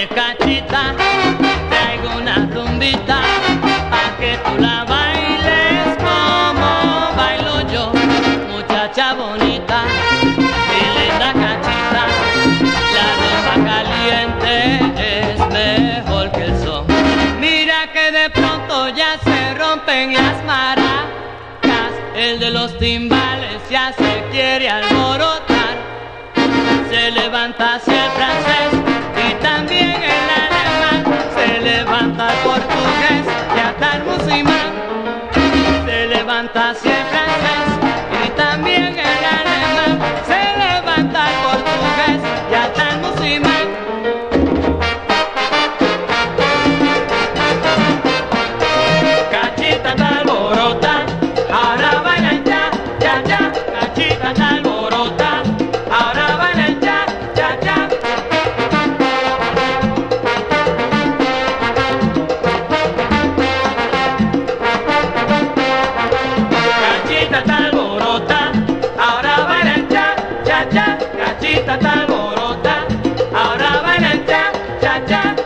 Oye, cachita, traigo una tumbita pa' que tú la bailes como bailo yo. Muchacha bonita, mi linda cachita, la rumba caliente es mejor que el son. Mira que de pronto ya se rompen las maracas, el de los timbales ya se quiere alborotar. Se levanta hacia el francés y también el alemán, se levanta el portugués y hasta el musulmán. Se levanta hacia el francés y también el alemán, se levanta el portugués y hasta el musulmán. Cachita está alborota, ahora bailan ya, ya, ya. Cachita está alborota, ahora bailan ya, ya, ya. Cachita está alborota, ahora bailan ya, ya, ya. Cachita está alborota, ahora bailan ya, ya, ya.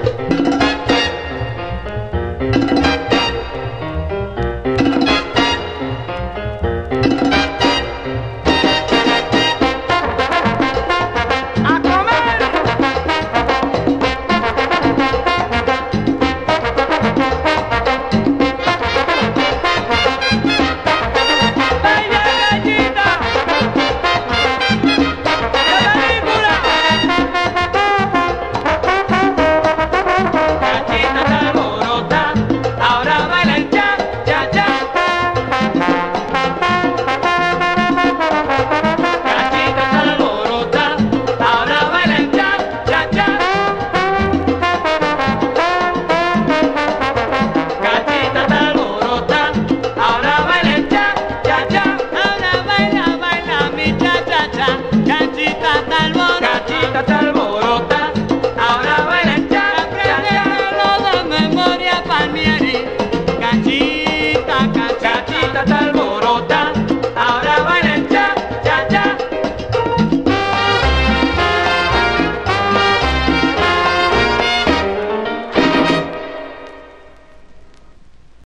Cachita está alborota, ahora bailan ya, ya, ya. Lo de memoria Palmieri. Cachita, cachita, cachita está alborota.